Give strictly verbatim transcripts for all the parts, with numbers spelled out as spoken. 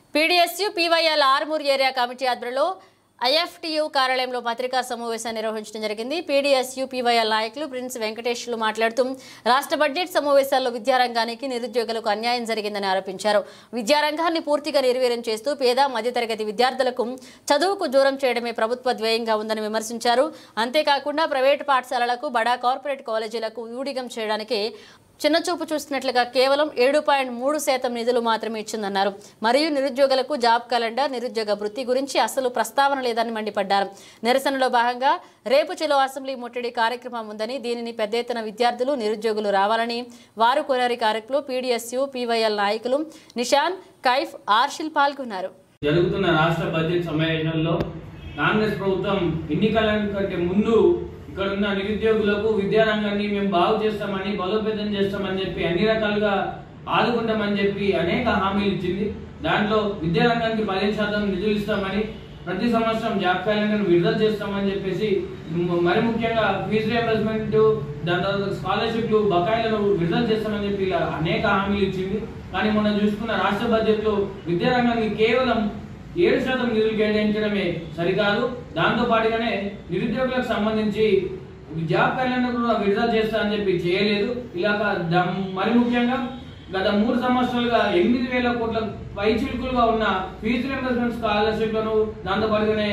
PDSU PYL Armur area committee ఆధ్వర్యంలో IFTU కార్యాలయంలో పత్రికా సమావేశాన్ని నిర్వహించడం జరిగింది. పీడీఎస్యూ పీవైఎల్ నాయకులు ప్రిన్స్ వెంకటేశ్లు మాట్లాడుతూ రాష్ట్ర బడ్జెట్ సమావేశాల్లో విద్యారంగానికి నిరుద్యోగులకు అన్యాయం జరిగిందని ఆరోపించారు. విద్యారంగాన్ని పూర్తిగా నిర్వీర్యం చేస్తూ పేద మధ్యతరగతి విద్యార్థులకు చదువుకు దూరం చేయడమే ప్రభుత్వ ధ్యేయంగా ఉందని విమర్శించారు. అంతేకాకుండా ప్రైవేటు పాఠశాలలకు, బడా కార్పొరేట్ కాలేజీలకు ఊడిగం చేయడానికి చిన్నచూపు చూస్తున్నట్లుగా కేవలం ఏడు పాయింట్ మూడు శాతం నిధులు మాత్రమే ఇచ్చిందన్నారు. మరియు నిరుద్యోగులకు జాబ్ క్యాలెండర్, నిరుద్యోగ వృత్తి గురించి అసలు ప్రస్తావన లేదని మండిపడ్డారు. నిరసనలో భాగంగా రేపు చెలో అసెంబ్లీ ముట్టడి కార్యక్రమం ఉందని, దీనిని పెద్ద ఎత్తున విద్యార్థులు, నిరుద్యోగులు రావాలని వారు కోరారు. కార్యక్రమంలో పీడీఎస్యూ పీవైఎల్ నాయకులు నిషాన్, కైఫ్, ఆర్షిల్ పాల్గొన్నారు. జరుగుతున్న రాష్ట్ర బడ్జెట్ సమావేశంలో కాంగ్రెస్ ప్రభుత్వం ఎన్నికల కంటే ముందు ఇక్కడ ఉన్న నిరుద్యోగులకు విద్యారంగాన్ని మేము బాగు చేస్తామని, బలోపేతం చేస్తామని చెప్పి అన్ని రకాలుగా ఆదుకుంటామని చెప్పి అనేక హామీలు ఇచ్చింది. దాంట్లో విద్యారంగానికి పదిహేను శాతం నిధులు ఇస్తామని, ప్రతి సంవత్సరం జాబ్ క్యాలెండర్ విడుదల చేస్తామని చెప్పేసి, మరి ముఖ్యంగా ఫీజు రియంబర్స్మెంట్, దాని తర్వాత స్కాలర్షిప్లు, బకాయిలను విడుదల చేస్తామని చెప్పి ఇలా అనేక హామీలు ఇచ్చింది. కానీ మొన్న చూసుకున్న రాష్ట్ర బడ్జెట్ లో విద్యారంగానికి కేవలం ఏడు శాతం నిధులు కేటాయించడమే సరికాదు. దాంతో పాటుగానే నిరుద్యోగులకు సంబంధించి జాబ్ క్యాలెండర్ కూడా విడుదల చేస్తా అని చెప్పి చేయలేదు. ఇలా మరి ముఖ్యంగా గత మూడు సంవత్సరాలుగా ఎనిమిది వేల కోట్ల పై చిలుకులుగా ఉన్న ఫీజు రియంబర్స్మెంట్ స్కాలర్షిప్లను దాంతో పాటుగానే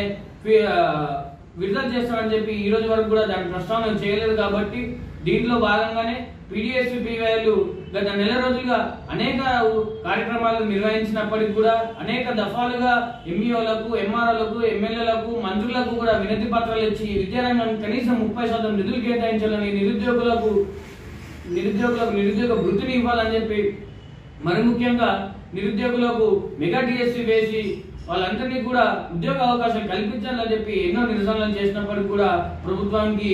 విడుదల చేస్తామని చెప్పి ఈ రోజు వరకు కూడా దాని ప్రస్తావన చేయలేదు. కాబట్టి దీంట్లో భాగంగానే పీడీఎస్యూ పీవైఎల్ గత నెల రోజులుగా అనేక కార్యక్రమాలు నిర్వహించినప్పటికీ కూడా అనేక దఫాలుగా ఎంఈఓలకు, ఎంఆర్ఓలకు, ఎమ్మెల్యేలకు, మంత్రులకు కూడా వినతి పత్రాలు ఇచ్చి విద్యారంగానికి కనీసం ముప్పై శాతం నిధులు కేటాయించాలని, నిరుద్యోగులకు నిరుద్యోగులకు నిరుద్యోగ వృత్తిని ఇవ్వాలని చెప్పి, మరి ముఖ్యంగా నిరుద్యోగులకు మెగా డిఎస్సీ వేసి వాళ్ళందరినీ కూడా ఉద్యోగ అవకాశాలు కల్పించాలని చెప్పి ఎన్నో నిరసనలు చేసినప్పటికీ కూడా ప్రభుత్వానికి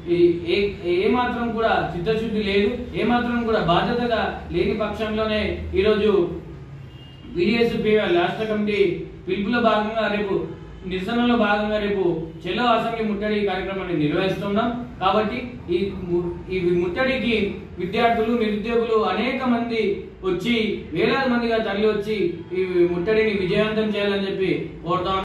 ఏ మాత్రం కూడా చిత్తశుద్ధి లేదు, ఏ మాత్రం కూడా బాధ్యతగా లేని పక్షంలోనే ఈరోజు పీడీఎస్యూ పీవైఎల్ రాష్ట్ర కమిటీ పిలుపులో భాగంగా రేపు నిరసనలో భాగంగా రేపు చెలో అసెంబ్లీ ముట్టడి కార్యక్రమాన్ని నిర్వహిస్తున్నాం. కాబట్టి ఈ ఈ ముట్టడికి విద్యార్థులు, నిరుద్యోగులు అనేక మంది వచ్చి వేలాది మందిగా తరలి వచ్చి ఈ ముట్టడిని విజయవంతం చేయాలని చెప్పి కోరుతాం.